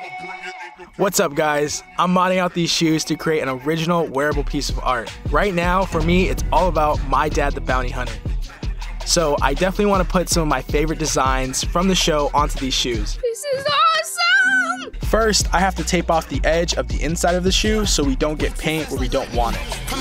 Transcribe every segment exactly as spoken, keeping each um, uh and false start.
What's up, guys? I'm modding out these shoes to create an original wearable piece of art. Right now, for me, it's all about My Dad the Bounty Hunter. So I definitely want to put some of my favorite designs from the show onto these shoes. This is awesome! First, I have to tape off the edge of the inside of the shoe so we don't get paint where we don't want it.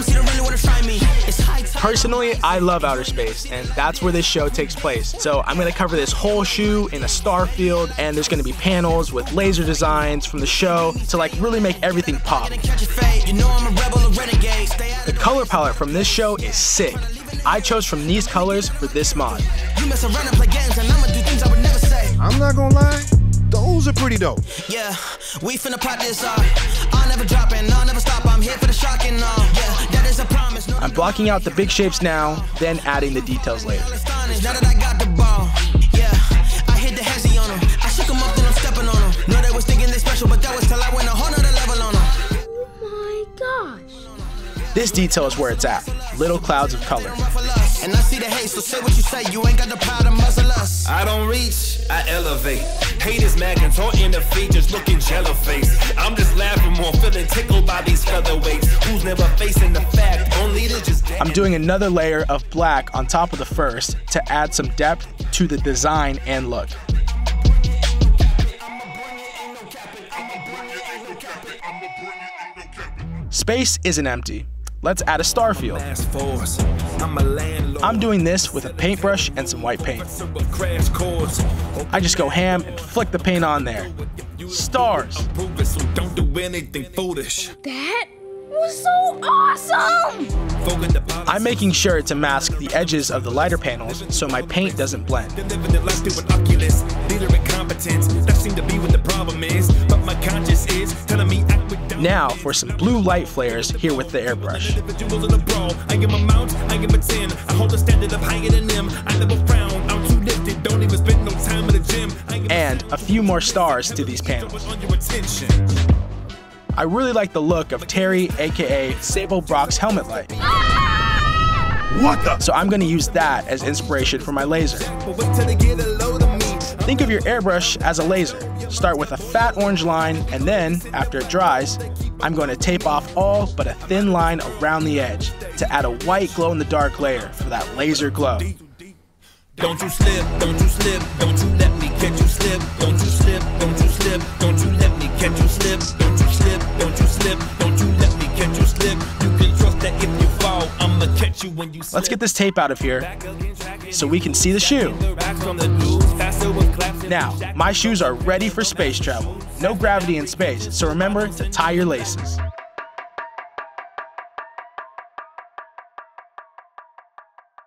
Personally, I love outer space, and that's where this show takes place. So I'm going to cover this whole shoe in a star field, and there's going to be panels with laser designs from the show to like really make everything pop. The color palette from this show is sick. I chose from these colors for this mod. I'm not gonna lie, those are pretty dope. Yeah, we finna pop this off. I'll never drop and I'll never stop. I'm here for the shock and all. Yeah, that is a promise. I'm blocking out the big shapes now, then adding the details later. Now that I got the ball, yeah, I hit the hezzy on them. I shook them up, then I'm stepping on them. No, they was thinking they special, but that was till I went a whole nother level on them. Oh my gosh. This detail is where it's at. Little clouds of color. And I see the hate, so say what you say. You ain't got the power to muzzle us. I don't reach, I elevate. Haters magging, taunting the features, looking jello face. I'm just laughing more, feeling tickled by these featherweights. Who's never facing the fact, only to just. I'm doing another layer of black on top of the first to add some depth to the design and look. Space isn't empty. Let's add a star field. I'm doing this with a paintbrush and some white paint. I just go ham and flick the paint on there. Stars. That was so awesome! I'm making sure to mask the edges of the lighter panels so my paint doesn't blend. Now for some blue light flares here with the airbrush. And a few more stars to these panels. I really like the look of Terry, aka Sabo Brok's helmet light. What the? So I'm going to use that as inspiration for my laser. Think of your airbrush as a laser. Start with a fat orange line, and then, after it dries, I'm going to tape off all but a thin line around the edge to add a white glow-in-the-dark layer for that laser glow. Don't you slip, don't you slip, don't you let me catch you slip. Don't you slip, don't you slip, don't you let me catch you slip. Don't you slip, don't you slip, don't you let me catch you slip. You can trust that if you fall, I'ma catch you when you slip. Let's get this tape out of here so we can see the shoe. Now, my shoes are ready for space travel. No gravity in space, so remember to tie your laces.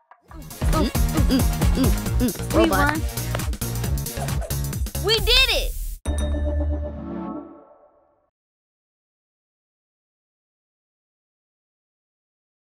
We won. We did it!